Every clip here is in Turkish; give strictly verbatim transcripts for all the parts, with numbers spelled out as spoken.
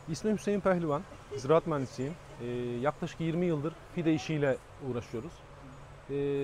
İsmim Hüseyin Pehlivan, ziraat mühendisiyim. Ee, yaklaşık yirmi yıldır fide işiyle uğraşıyoruz. Ee,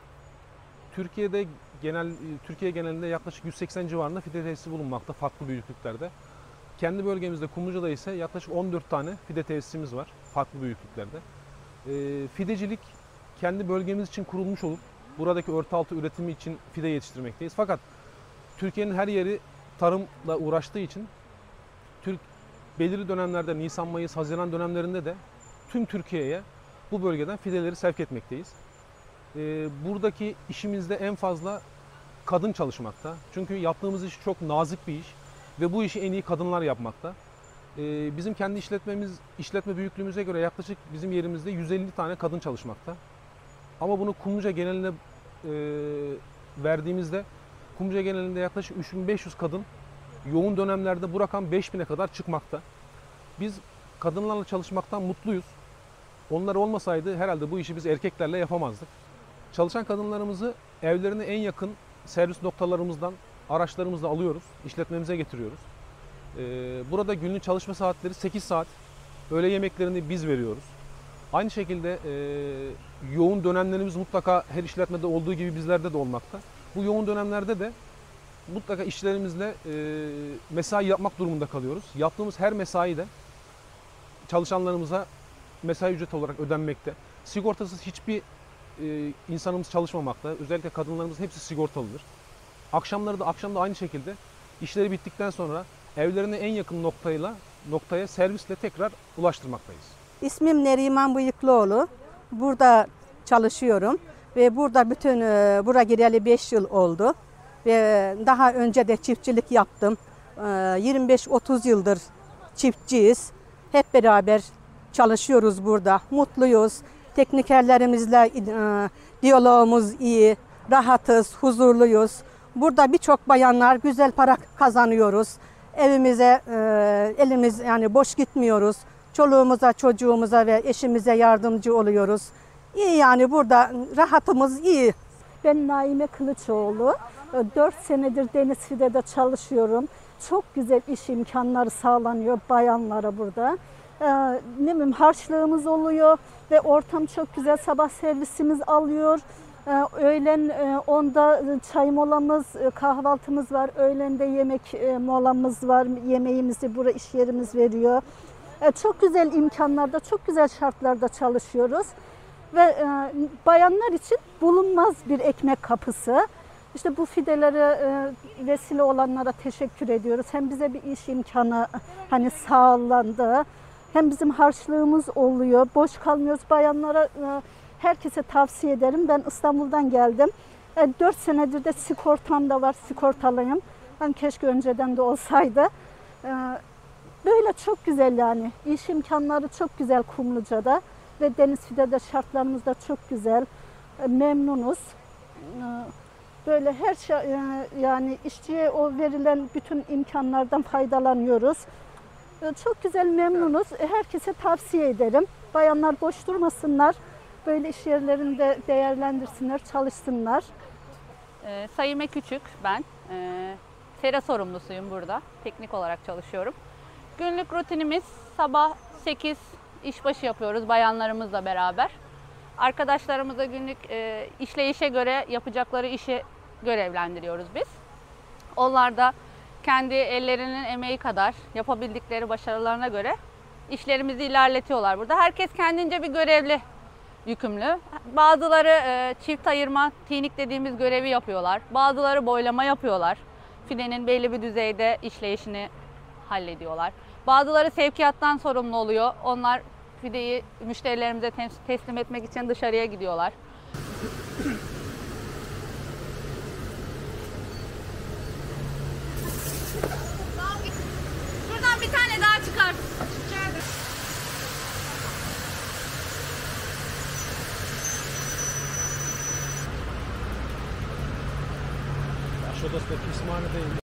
Türkiye'de genel Türkiye genelinde yaklaşık yüz seksen civarında fide tesisi bulunmakta farklı büyüklüklerde. Kendi bölgemizde Kumluca'da ise yaklaşık on dört tane fide tesisimiz var farklı büyüklüklerde. Ee, fidecilik kendi bölgemiz için kurulmuş olup buradaki örtü altı üretimi için fide yetiştirmekteyiz. Fakat Türkiye'nin her yeri tarımla uğraştığı için Türk belirli dönemlerde Nisan, Mayıs, Haziran dönemlerinde de tüm Türkiye'ye bu bölgeden fideleri sevk etmekteyiz. Ee, buradaki işimizde en fazla kadın çalışmakta. Çünkü yaptığımız iş çok nazik bir iş ve bu işi en iyi kadınlar yapmakta. Ee, bizim kendi işletmemiz, işletme büyüklüğümüze göre yaklaşık bizim yerimizde yüz elli tane kadın çalışmakta. Ama bunu Kumluca geneline e, verdiğimizde Kumluca genelinde yaklaşık üç bin beş yüz kadın, yoğun dönemlerde bu rakam beş bine kadar çıkmakta. Biz kadınlarla çalışmaktan mutluyuz. Onlar olmasaydı herhalde bu işi biz erkeklerle yapamazdık. Çalışan kadınlarımızı evlerine en yakın servis noktalarımızdan, araçlarımızla alıyoruz, işletmemize getiriyoruz. Burada günlük çalışma saatleri sekiz saat, öğle yemeklerini biz veriyoruz. Aynı şekilde yoğun dönemlerimiz mutlaka her işletmede olduğu gibi bizlerde de olmakta. Bu yoğun dönemlerde de mutlaka işçilerimizle mesai yapmak durumunda kalıyoruz. Yaptığımız her mesai de çalışanlarımıza mesai ücreti olarak ödenmekte. Sigortasız hiçbir insanımız çalışmamakta. Özellikle kadınlarımızın hepsi sigortalıdır. Akşamları da akşam da aynı şekilde işleri bittikten sonra evlerine en yakın noktayla noktaya servisle tekrar ulaştırmaktayız. İsmim Neriman Bıyıklıoğlu. Burada çalışıyorum ve burada bütün buraya gireli beş yıl oldu. Ve daha önce de çiftçilik yaptım. yirmi beş otuz yıldır çiftçiyiz. Hep beraber çalışıyoruz burada. Mutluyuz. Teknikerlerimizle diyalogumuz iyi. Rahatız, huzurluyuz. Burada birçok bayanlar güzel para kazanıyoruz. Evimize elimiz yani boş gitmiyoruz. Çoluğumuza, çocuğumuza ve eşimize yardımcı oluyoruz. İyi yani burada rahatımız iyi. Ben Naime Kılıçoğlu. dört senedir Deniz Fide'de çalışıyorum. Çok güzel iş imkanları sağlanıyor bayanlara burada. Ne bileyim harçlığımız oluyor ve ortam çok güzel. Sabah servisimiz alıyor. Öğlen onda çay molamız, kahvaltımız var. Öğlende yemek molamız var. Yemeğimizi burada iş yerimiz veriyor. Çok güzel imkanlarda, çok güzel şartlarda çalışıyoruz. Ve bayanlar için bulunmaz bir ekmek kapısı. İşte bu fidelere vesile olanlara teşekkür ediyoruz. Hem bize bir iş imkanı hani sağlandı, hem bizim harçlığımız oluyor. Boş kalmıyoruz. Bayanlara herkese tavsiye ederim. Ben İstanbul'dan geldim. dört senedir de sigortam da var. Sigortalıyım. Hani keşke önceden de olsaydı. Böyle çok güzel yani. İş imkanları çok güzel Kumluca'da. Ve Deniz Fide'de şartlarımız da çok güzel. Memnunuz. Böyle her şey yani işçiye o verilen bütün imkanlardan faydalanıyoruz. Çok güzel memnunuz. Herkese tavsiye ederim. Bayanlar boş durmasınlar. Böyle iş yerlerinde değerlendirsinler, çalışsınlar. E, Sayime Küçük ben. E, sera sorumlusuyum burada. Teknik olarak çalışıyorum. Günlük rutinimiz sabah sekiz işbaşı yapıyoruz bayanlarımızla beraber. Arkadaşlarımıza günlük e, işleyişe göre yapacakları işi görevlendiriyoruz biz. Onlar da kendi ellerinin emeği kadar yapabildikleri başarılarına göre işlerimizi ilerletiyorlar burada. Herkes kendince bir görevli yükümlü. Bazıları e, çift ayırma, tinik dediğimiz görevi yapıyorlar. Bazıları boylama yapıyorlar. Fidenin belli bir düzeyde işleyişini hallediyorlar. Bazıları sevkiyattan sorumlu oluyor. Onlar fideyi müşterilerimize teslim etmek için dışarıya gidiyorlar. Şuradan bir tane daha çıkar. Aşağıda İsmail'e değil.